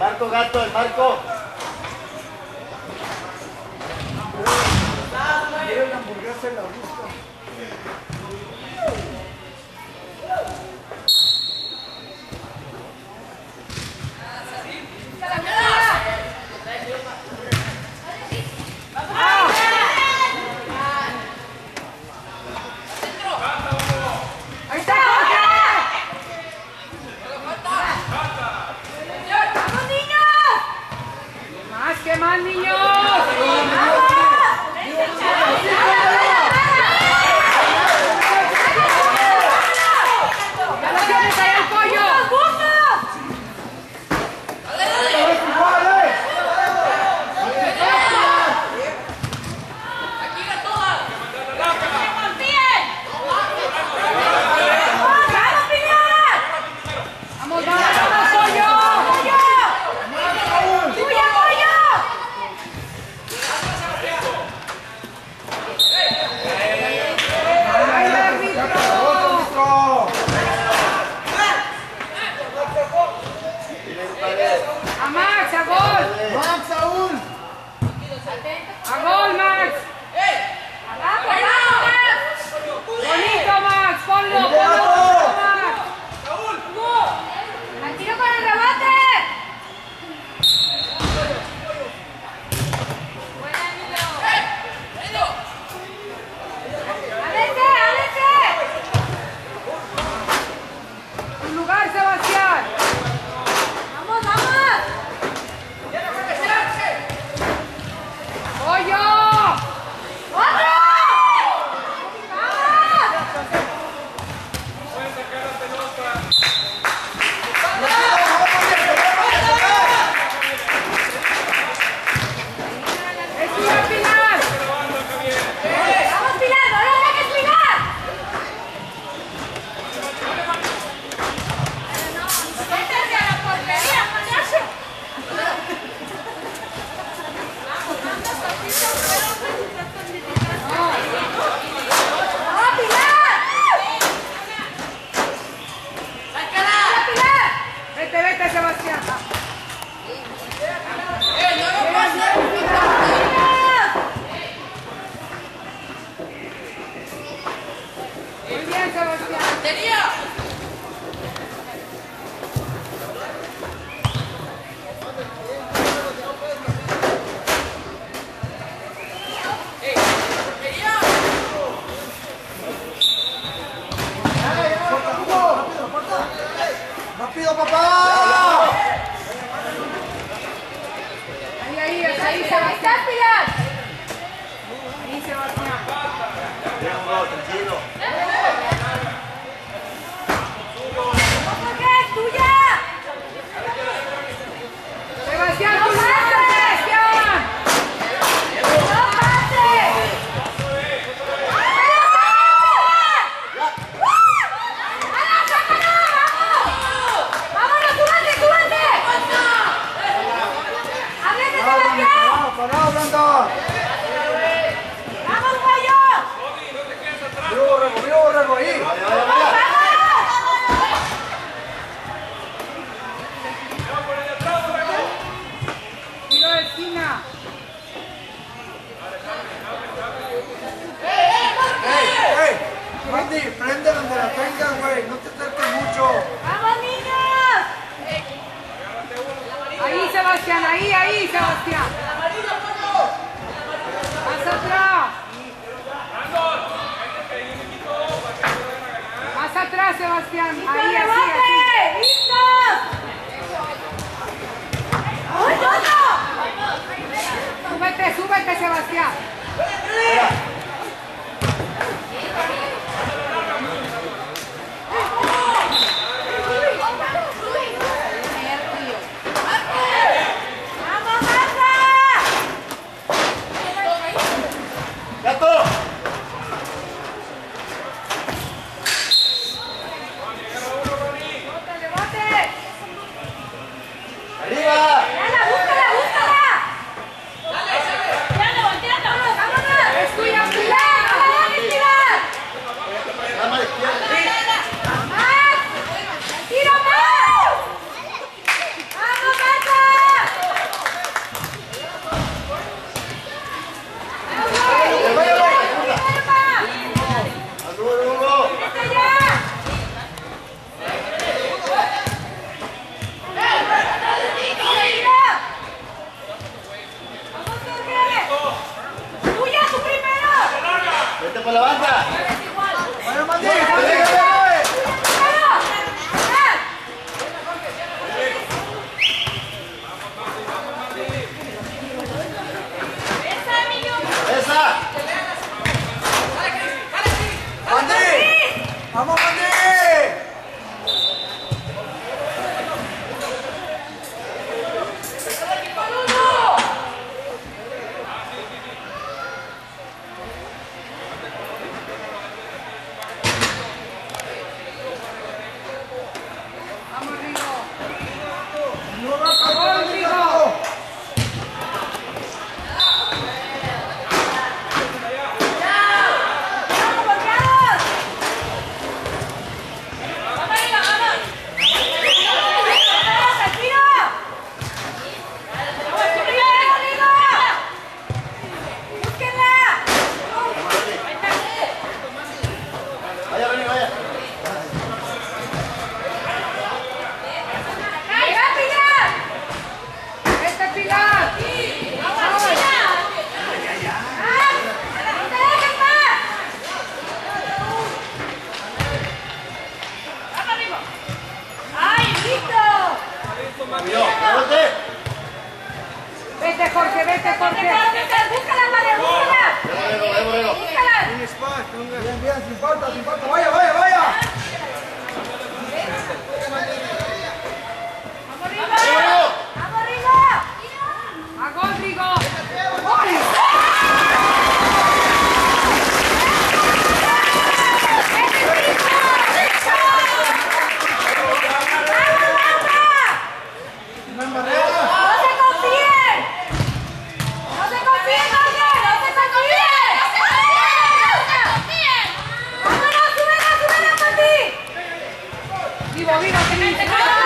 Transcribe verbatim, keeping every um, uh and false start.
Marco Gato, el Marco. Quiero la hamburguesa y la busco. ¡Qué más, niños! ¡Ya lo tienes ahí el pollo! ¡Vamos, vamos, pollo! ¡A Max, a gol! ¡Max, aún! ¡A gol, Max! ¡Bonito, Max! ¡Ponlo, ponlo, ponlo, Max! ¡Al tiro con el rebate! ¡Alete, alete! ¡Tu lugar, Sebastián! ¡Vamos, vamos! ¡Pollo! ¡Otro! ¡Vamos! ¡Estira, Pilar! ¡Vamos, Pilar! ¡No lo dejes, Pilar! ¡Métete a la portería, payaso! ¡Vamos, Pilar! ¡Sácala, Pilar! Vete, vete, Sebastián. Muy bien, Sebastián. ¡Rápido, papá! Ahí, ahí, ahí, Sebastián, Pilar. Ahí, Sebastián. Bien, Hugo, tranquilo. ¿Cómo que es tuya? Sebastián, no pases, Sebastián. No pases. ¡Vamos, sácalo! ¡Vamos! ¡Vámonos, súbete, súbete! ¡Ábrete, Sebastián! ¡Parado, parado, Brandon! ¡Vamos, pollo! ¡Vivo, Borrego, vivo, Borrego, ahí! Vale, vale, vale. Tiro de esquina. ¡Ey, ey! Randy, prende donde la tengas, güey. No te acerques mucho. ¡Vamos, niños! Ahí, Sebastián, ahí, ahí, Sebastián. Más atrás. Más atrás, Sebastián. Ahí, así, así. ¡Listos! Súbete, súbete, Sebastián. ¡Vamos, Marta! ¡Gato! ¡Bótale, bote! ¡Arriba! ¡Búscala, búscala, búscala! ¡Dale, volteando! Levante. Vete, Jorge, vete, Jorge. Busca la pared, búscala. Moreno, Moreno. Búscala. Bien, bien, sin falta, sin falta. Vaya, vaya, vaya. Vamos, Rigo. Vamos, Rigo. Vamos, Rigo. No hay manera. ¡No se confíen! ¡No se confíen, Jorge! ¡No se confíen! ¡No se confíen! ¡Vámonos, súbela, súbela, Pati! ¡Vivo, vivo, que no te